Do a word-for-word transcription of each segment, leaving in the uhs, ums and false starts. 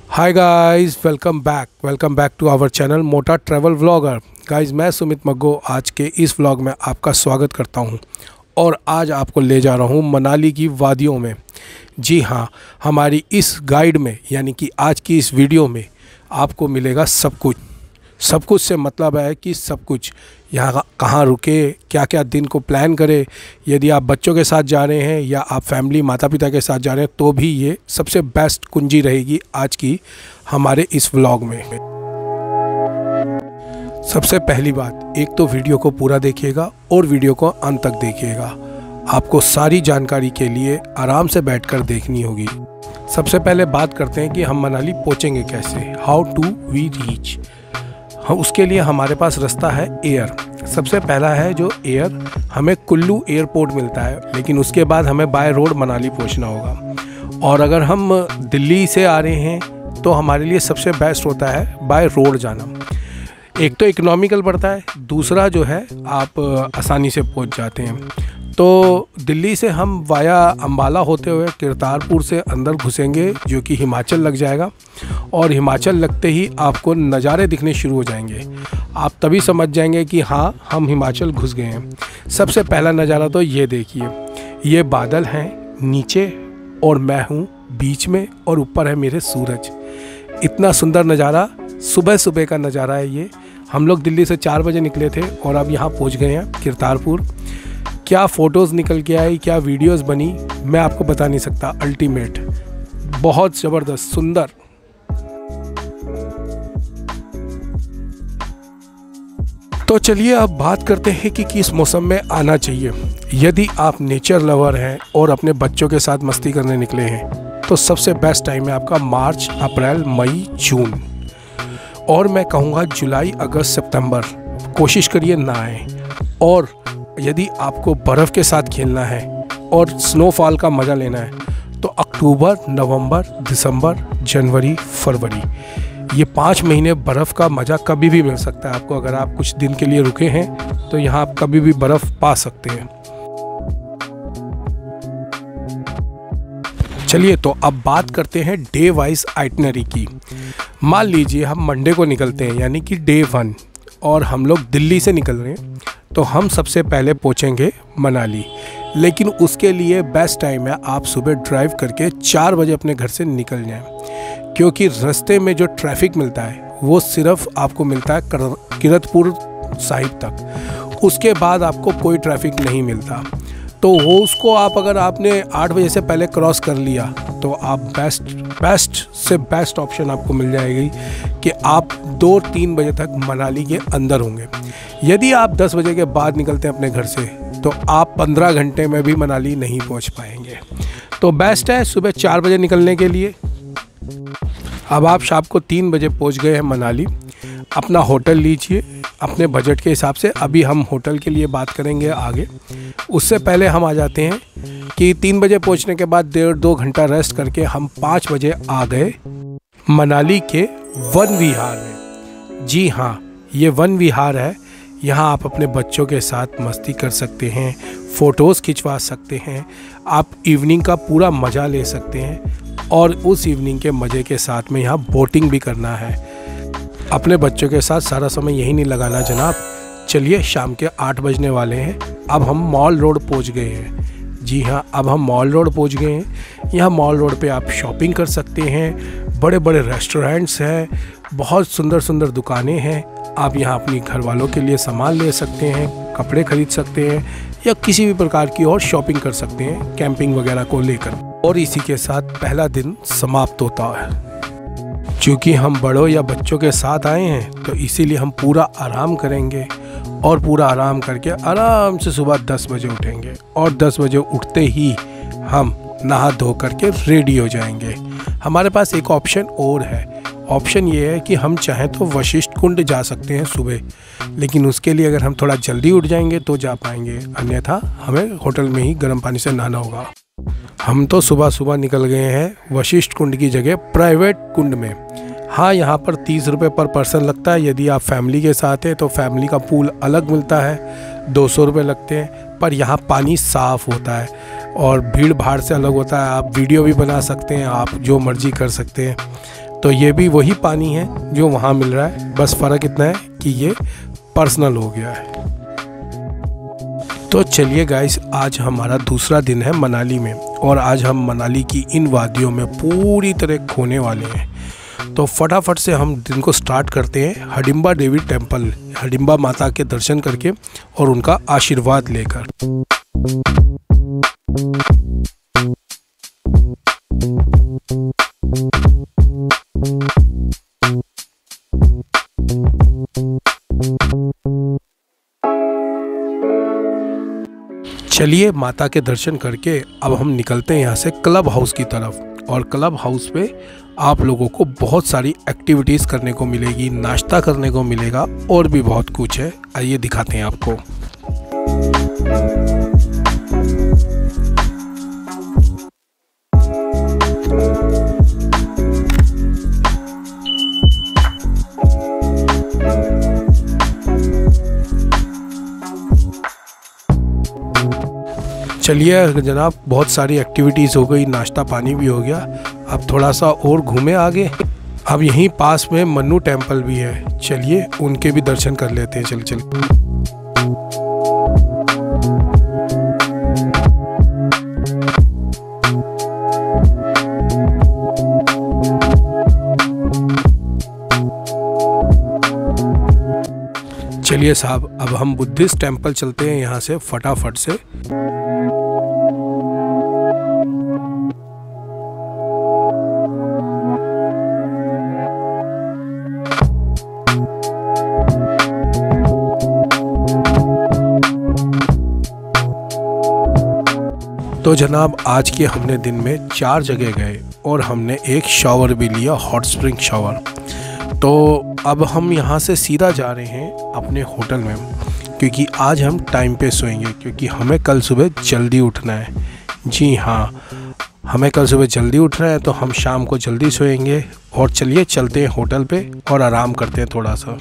Hi guys, welcome back welcome back to our channel मोटा travel vlogger. Guys, मैं सुमित मग्गो आज के इस व्लॉग में आपका स्वागत करता हूं और आज आपको ले जा रहा हूं मनाली की वादियों में। जी हां, हमारी इस गाइड में यानी कि आज की इस वीडियो में आपको मिलेगा सब कुछ। सब कुछ से मतलब है कि सब कुछ, यहाँ कहाँ रुके, क्या क्या दिन को प्लान करें। यदि आप बच्चों के साथ जा रहे हैं या आप फैमिली माता पिता के साथ जा रहे हैं तो भी ये सबसे बेस्ट कुंजी रहेगी आज की हमारे इस व्लॉग में। सबसे पहली बात, एक तो वीडियो को पूरा देखिएगा और वीडियो को अंत तक देखिएगा। आपको सारी जानकारी के लिए आराम से बैठकर देखनी होगी। सबसे पहले बात करते हैं कि हम मनाली पहुँचेंगे कैसे, हाउ टू वी रीच। हाँ, उसके लिए हमारे पास रास्ता है एयर। सबसे पहला है जो एयर, हमें कुल्लू एयरपोर्ट मिलता है, लेकिन उसके बाद हमें बाय रोड मनाली पहुंचना होगा। और अगर हम दिल्ली से आ रहे हैं तो हमारे लिए सबसे बेस्ट होता है बाय रोड जाना। एक तो इकोनॉमिकल पड़ता है, दूसरा जो है आप आसानी से पहुंच जाते हैं। तो दिल्ली से हम वाया अंबाला होते हुए करतारपुर से अंदर घुसेंगे, जो कि हिमाचल लग जाएगा। और हिमाचल लगते ही आपको नज़ारे दिखने शुरू हो जाएंगे। आप तभी समझ जाएंगे कि हाँ, हम हिमाचल घुस गए हैं। सबसे पहला नज़ारा तो ये देखिए, ये बादल हैं नीचे और मैं हूँ बीच में और ऊपर है मेरे सूरज। इतना सुंदर नज़ारा, सुबह सुबह का नज़ारा है ये। हम लोग दिल्ली से चार बजे निकले थे और अब यहाँ पहुँच गए हैं करतारपुर। क्या फ़ोटोज़ निकल के आई, क्या वीडियोस बनी, मैं आपको बता नहीं सकता। अल्टीमेट, बहुत ज़बरदस्त, सुंदर। तो चलिए अब बात करते हैं कि किस मौसम में आना चाहिए। यदि आप नेचर लवर हैं और अपने बच्चों के साथ मस्ती करने निकले हैं तो सबसे बेस्ट टाइम है आपका मार्च, अप्रैल, मई, जून। और मैं कहूँगा जुलाई, अगस्त, सितंबर कोशिश करिए ना आए। और यदि आपको बर्फ़ के साथ खेलना है और स्नोफॉल का मज़ा लेना है तो अक्टूबर, नवंबर, दिसंबर, जनवरी, फरवरी, ये पाँच महीने बर्फ़ का मज़ा कभी भी मिल सकता है आपको। अगर आप कुछ दिन के लिए रुके हैं तो यहाँ आप कभी भी बर्फ़ पा सकते हैं। चलिए तो अब बात करते हैं डे वाइज आइटनरी की। मान लीजिए हम मंडे को निकलते हैं यानी कि डे वन, और हम लोग दिल्ली से निकल रहे हैं तो हम सबसे पहले पहुंचेंगे मनाली। लेकिन उसके लिए बेस्ट टाइम है आप सुबह ड्राइव करके चार बजे अपने घर से निकल जाएं, क्योंकि रास्ते में जो ट्रैफिक मिलता है वो सिर्फ आपको मिलता है किरतपुर साइड तक। उसके बाद आपको कोई ट्रैफिक नहीं मिलता। तो वो उसको आप अगर आपने आठ बजे से पहले क्रॉस कर लिया तो आप बेस्ट बेस्ट से बेस्ट ऑप्शन आपको मिल जाएगी कि आप दो तीन बजे तक मनाली के अंदर होंगे। यदि आप दस बजे के बाद निकलते हैं अपने घर से तो आप पंद्रह घंटे में भी मनाली नहीं पहुंच पाएंगे। तो बेस्ट है सुबह चार बजे निकलने के लिए। अब आप शाम को तीन बजे पहुंच गए हैं मनाली। अपना होटल लीजिए अपने बजट के हिसाब से। अभी हम होटल के लिए बात करेंगे आगे। उससे पहले हम आ जाते हैं कि तीन बजे पहुंचने के बाद डेढ़ दो घंटा रेस्ट करके हम पाँच बजे आ गए मनाली के वन विहार में। जी हाँ, ये वन विहार है। यहाँ आप अपने बच्चों के साथ मस्ती कर सकते हैं, फ़ोटोज़ खिंचवा सकते हैं, आप इवनिंग का पूरा मज़ा ले सकते हैं। और उस इवनिंग के मज़े के साथ में यहाँ बोटिंग भी करना है। अपने बच्चों के साथ सारा समय यही नहीं लगाना जनाब। चलिए, शाम के आठ बजने वाले हैं। अब हम मॉल रोड पहुंच गए हैं। जी हाँ, अब हम मॉल रोड पहुंच गए हैं। यहाँ मॉल रोड पे आप शॉपिंग कर सकते हैं। बड़े बड़े रेस्टोरेंट्स हैं, बहुत सुंदर सुंदर दुकानें हैं। आप यहाँ अपनी घर वालों के लिए सामान ले सकते हैं, कपड़े खरीद सकते हैं या किसी भी प्रकार की और शॉपिंग कर सकते हैं कैंपिंग वगैरह को लेकर। और इसी के साथ पहला दिन समाप्त होता है। क्योंकि हम बड़ों या बच्चों के साथ आए हैं तो इसीलिए हम पूरा आराम करेंगे और पूरा आराम करके आराम से सुबह दस बजे उठेंगे। और दस बजे उठते ही हम नहा धो करके रेडी हो जाएंगे। हमारे पास एक ऑप्शन और है। ऑप्शन ये है कि हम चाहें तो वशिष्ठ कुंड जा सकते हैं सुबह, लेकिन उसके लिए अगर हम थोड़ा जल्दी उठ जाएंगे तो जा पाएंगे, अन्यथा हमें होटल में ही गर्म पानी से नहाना होगा। हम तो सुबह सुबह निकल गए हैं वशिष्ठ कुंड की जगह प्राइवेट कुंड में। हाँ, यहाँ पर तीस रुपये पर पर्सन लगता है। यदि आप फैमिली के साथ हैं तो फैमिली का पूल अलग मिलता है, दो सौ रुपये लगते हैं। पर यहाँ पानी साफ़ होता है और भीड़ भाड़ से अलग होता है। आप वीडियो भी बना सकते हैं, आप जो मर्जी कर सकते हैं। तो ये भी वही पानी है जो वहाँ मिल रहा है, बस फ़र्क इतना है कि ये पर्सनल हो गया है। तो चलिए गाइस, आज हमारा दूसरा दिन है मनाली में और आज हम मनाली की इन वादियों में पूरी तरह खोने वाले हैं। तो फटाफट से हम दिन को स्टार्ट करते हैं हडिम्बा देवी टेम्पल, हडिम्बा माता के दर्शन करके और उनका आशीर्वाद लेकर। चलिए माता के दर्शन करके अब हम निकलते हैं यहाँ से क्लब हाउस की तरफ। और क्लब हाउस पे आप लोगों को बहुत सारी एक्टिविटीज़ करने को मिलेगी, नाश्ता करने को मिलेगा और भी बहुत कुछ है। आइए दिखाते हैं आपको। चलिए जनाब, बहुत सारी एक्टिविटीज़ हो गई, नाश्ता पानी भी हो गया। अब थोड़ा सा और घूमे आगे। अब यहीं पास में मन्नू टेम्पल भी है, चलिए उनके भी दर्शन कर लेते हैं। चल चल चलिए साहब, अब हम बुद्धिस्ट टेम्पल चलते हैं यहाँ से फटाफट से। तो जनाब, आज के हमने दिन में चार जगह गए और हमने एक शावर भी लिया, हॉट स्प्रिंग शावर। तो अब हम यहाँ से सीधा जा रहे हैं अपने होटल में, क्योंकि आज हम टाइम पे सोएंगे, क्योंकि हमें कल सुबह जल्दी उठना है। जी हाँ, हमें कल सुबह जल्दी उठना है, तो हम शाम को जल्दी सोएंगे। और चलिए चलते हैं होटल पे और आराम करते हैं थोड़ा सा।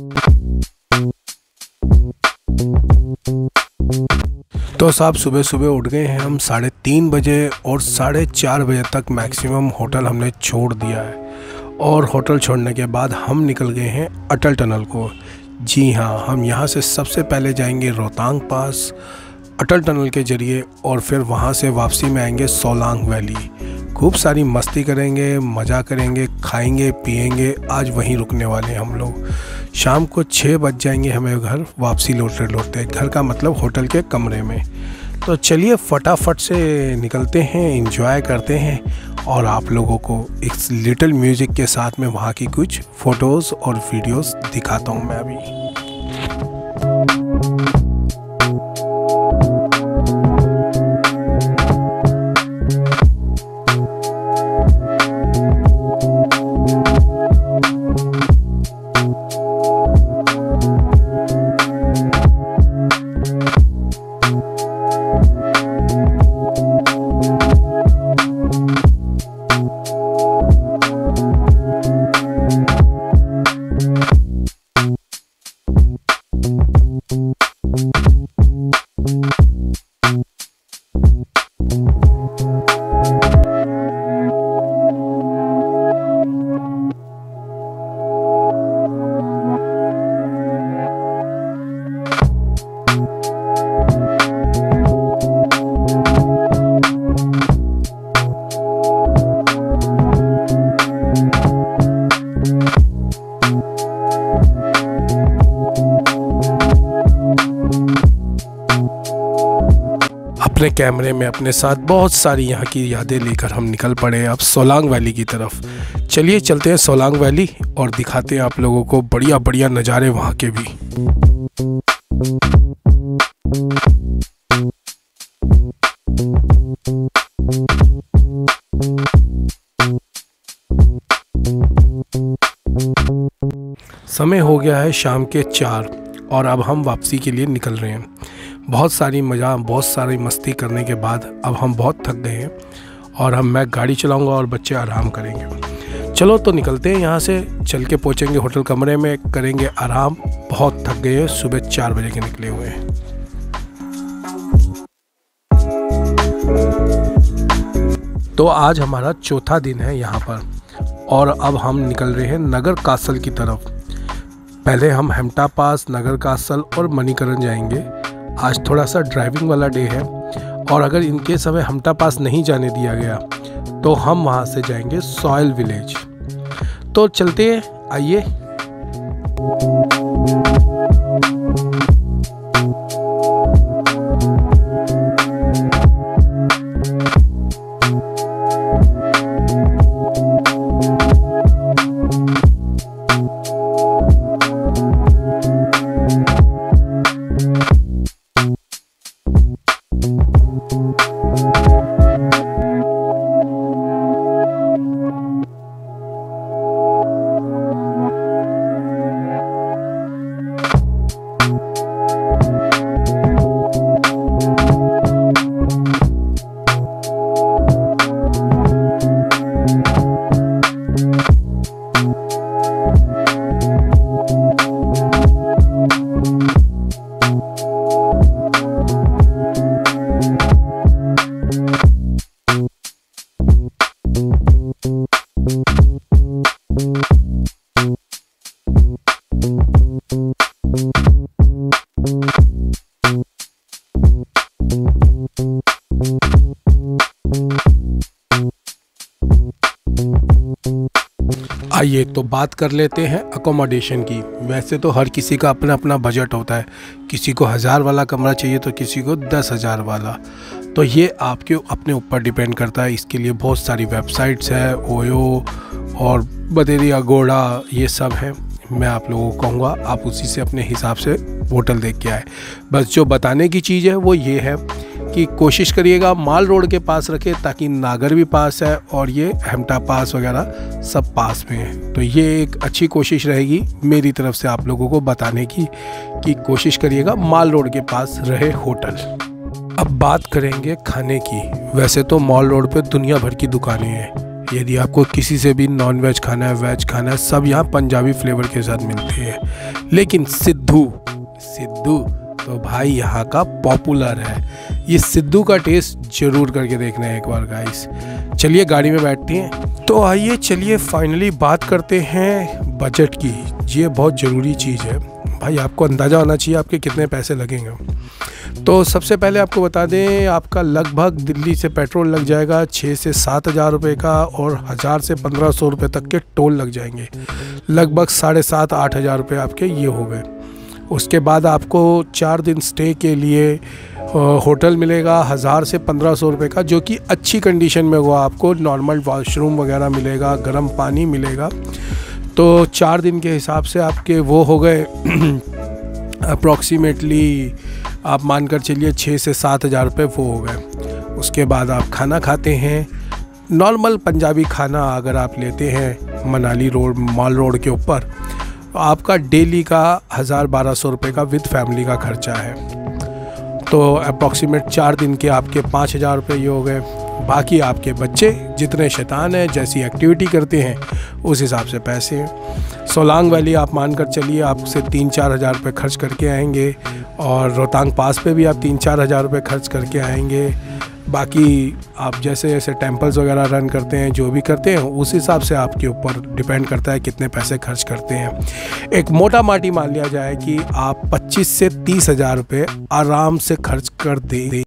तो साहब, सुबह सुबह उठ गए हैं हम साढ़े तीन बजे और साढ़े चार बजे तक मैक्सिमम होटल हमने छोड़ दिया है। और होटल छोड़ने के बाद हम निकल गए हैं अटल टनल को। जी हाँ, हम यहाँ से सबसे पहले जाएंगे रोहतांग पास अटल टनल के ज़रिए और फिर वहाँ से वापसी में आएंगे सोलांग वैली। खूब सारी मस्ती करेंगे, मज़ा करेंगे, खाएंगे पिएंगे। आज वहीं रुकने वाले हैं हम लोग। शाम को छः बज जाएंगे हमें घर वापसी लौटते लौटते, घर का मतलब होटल के कमरे में। तो चलिए फटाफट से निकलते हैं, एंजॉय करते हैं और आप लोगों को एक लिटिल म्यूज़िक के साथ में वहाँ की कुछ फ़ोटोज़ और वीडियोज़ दिखाता हूँ मैं अभी। अपने कैमरे में अपने साथ बहुत सारी यहाँ की यादें लेकर हम निकल पड़े अब सोलांग वैली की तरफ। चलिए चलते हैं सोलांग वैली और दिखाते हैं आप लोगों को बढ़िया बढ़िया नज़ारे वहाँ के भी। समय हो गया है शाम के चार और अब हम वापसी के लिए निकल रहे हैं। बहुत सारी मज़ा, बहुत सारी मस्ती करने के बाद अब हम बहुत थक गए हैं और हम मैं गाड़ी चलाऊंगा और बच्चे आराम करेंगे। चलो तो निकलते हैं यहाँ से, चल के पहुँचेंगे होटल कमरे में, करेंगे आराम। बहुत थक गए हैं, सुबह चार बजे के निकले हुए हैं। तो आज हमारा चौथा दिन है यहाँ पर और अब हम निकल रहे हैं नगर कासल की तरफ। पहले हम हेम्टा पास, नगर कासल और मणिकरण जाएंगे। आज थोड़ा सा ड्राइविंग वाला डे है और अगर इनकेस हमें हेम्टा पास नहीं जाने दिया गया तो हम वहाँ से जाएंगे सॉयल विलेज। तो चलते हैं, आइए। आइए तो बात कर लेते हैं अकोमोडेशन की। वैसे तो हर किसी का अपना अपना बजट होता है, किसी को हज़ार वाला कमरा चाहिए तो किसी को दस हज़ार वाला। तो ये आपके अपने ऊपर डिपेंड करता है। इसके लिए बहुत सारी वेबसाइट्स है, ओयो और बदेरी अगोड़ा, ये सब है। मैं आप लोगों को कहूँगा आप उसी से अपने हिसाब से होटल देख के आए। बस जो बताने की चीज़ है वो ये है कि कोशिश करिएगा माल रोड के पास रखें, ताकि नागर भी पास है और ये हेम्टा पास वगैरह सब पास में है। तो ये एक अच्छी कोशिश रहेगी मेरी तरफ से आप लोगों को बताने की कि कोशिश करिएगा माल रोड के पास रहे होटल। अब बात करेंगे खाने की। वैसे तो मॉल रोड पे दुनिया भर की दुकानें हैं। यदि आपको किसी से भी नॉन वेज खाना है, वेज खाना है, सब यहाँ पंजाबी फ्लेवर के साथ मिलते हैं। लेकिन सिद्धू सिद्धू तो भाई यहाँ का पॉपुलर है। ये सिद्धू का टेस्ट जरूर करके देखना है एक बार गाइस। चलिए गाड़ी में बैठते हैं। तो आइए चलिए फाइनली बात करते हैं बजट की। ये बहुत ज़रूरी चीज़ है भाई, आपको अंदाज़ा होना चाहिए आपके कितने पैसे लगेंगे। तो सबसे पहले आपको बता दें, आपका लगभग दिल्ली से पेट्रोल लग जाएगा छः से सात हज़ार रुपये का, और हज़ार से पंद्रह सौ रुपये तक के टोल लग जाएंगे। लगभग साढ़े सात आठ हज़ार रुपये आपके ये हो गए। उसके बाद आपको चार दिन स्टे के लिए होटल मिलेगा हज़ार से पंद्रह सौ रुपये का, जो कि अच्छी कंडीशन में हुआ। आपको नॉर्मल वॉशरूम वगैरह मिलेगा, गर्म पानी मिलेगा। तो चार दिन के हिसाब से आपके वो हो गए अप्रॉक्सीमेटली आप मानकर चलिए छः से सात हज़ार रुपये वो हो गए। उसके बाद आप खाना खाते हैं, नॉर्मल पंजाबी खाना अगर आप लेते हैं मनाली रोड मॉल रोड के ऊपर, आपका डेली का हज़ार बारह सौ रुपये का विद फैमिली का खर्चा है। तो अप्रॉक्सीमेट चार दिन के आपके पाँच हज़ार रुपये ये हो गए। बाकी आपके बच्चे जितने शैतान हैं, जैसी एक्टिविटी करते हैं उस हिसाब से पैसे हैं। सोलांग वैली आप मानकर चलिए आपसे तीन चार हज़ार रुपये खर्च करके आएंगे, और रोहतांग पास पे भी आप तीन चार हज़ार रुपये खर्च करके आएंगे। बाकी आप जैसे जैसे टेम्पल्स वगैरह रन करते हैं, जो भी करते हैं, उस हिसाब से आपके ऊपर डिपेंड करता है कितने पैसे खर्च करते हैं। एक मोटा माटी मान लिया जाए कि आप पच्चीस से तीस हज़ार रुपये आराम से खर्च कर दे